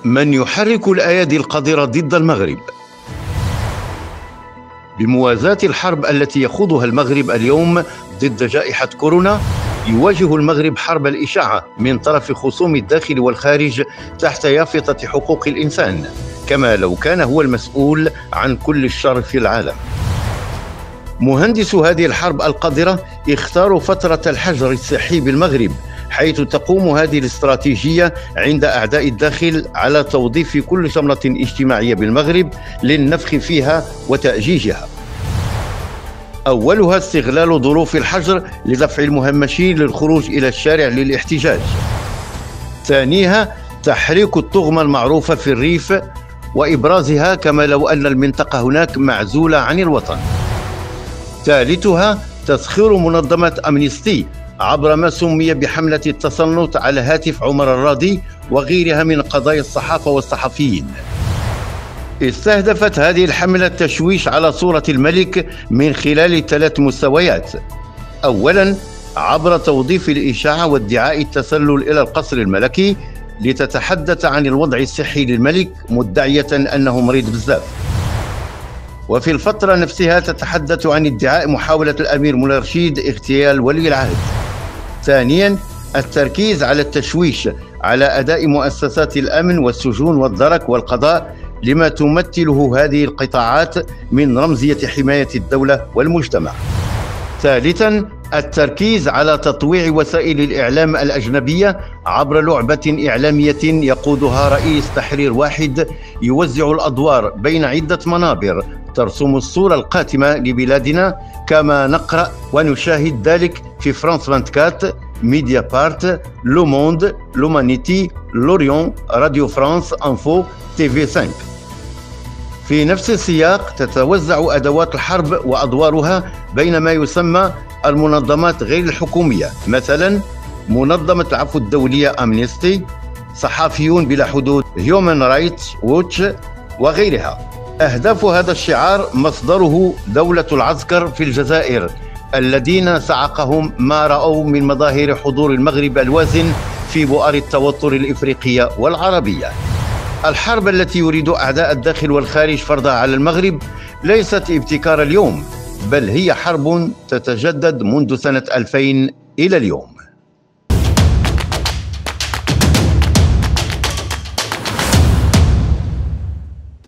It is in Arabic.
من يحرك الأيادي القذرة ضد المغرب. بموازاة الحرب التي يخوضها المغرب اليوم ضد جائحة كورونا، يواجه المغرب حرب الإشاعة من طرف خصوم الداخل والخارج تحت يافطة حقوق الإنسان، كما لو كان هو المسؤول عن كل الشر في العالم. مهندس هذه الحرب القذرة اختاروا فترة الحجر الصحي بالمغرب، حيث تقوم هذه الاستراتيجية عند أعداء الداخل على توظيف كل شملة اجتماعية بالمغرب للنفخ فيها وتأجيجها. أولها استغلال ظروف الحجر لدفع المهمشين للخروج إلى الشارع للاحتجاج. ثانيها تحريك الطغمة المعروفة في الريف وإبرازها كما لو أن المنطقة هناك معزولة عن الوطن. ثالثها تسخير منظمة أمنستي عبر ما سمي بحملة التصنت على هاتف عمر الراضي وغيرها من قضايا الصحافة والصحفيين. استهدفت هذه الحملة التشويش على صورة الملك من خلال 3 مستويات. أولا عبر توظيف الإشاعة وادعاء التسلل إلى القصر الملكي لتتحدث عن الوضع الصحي للملك مدعية أنه مريض بزاف، وفي الفترة نفسها تتحدث عن ادعاء محاولة الأمير مولاي رشيد اغتيال ولي العهد. ثانيا التركيز على التشويش على أداء مؤسسات الأمن والسجون والدرك والقضاء لما تمثله هذه القطاعات من رمزية حماية الدولة والمجتمع. ثالثا التركيز على تطويع وسائل الإعلام الأجنبية عبر لعبة إعلامية يقودها رئيس تحرير واحد يوزع الأدوار بين عدة منابر ترسم الصورة القاتمة لبلادنا، كما نقرأ ونشاهد ذلك في فرانس 24، ميديا بارت، لو موند، لومانيتي، لوريون، راديو فرانس انفو، تي في 5. في نفس السياق تتوزع أدوات الحرب وأدوارها بين ما يسمى المنظمات غير الحكومية، مثلا منظمة العفو الدولية أمنستي، صحفيون بلا حدود، هيومن رايتس ووتش وغيرها. أهداف هذا الشعار مصدره دولة العسكر في الجزائر، الذين صعقهم ما رأوا من مظاهر حضور المغرب الوازن في بؤر التوتر الإفريقية والعربية. الحرب التي يريد أعداء الداخل والخارج فرضها على المغرب ليست ابتكار اليوم، بل هي حرب تتجدد منذ سنة 2000 إلى اليوم.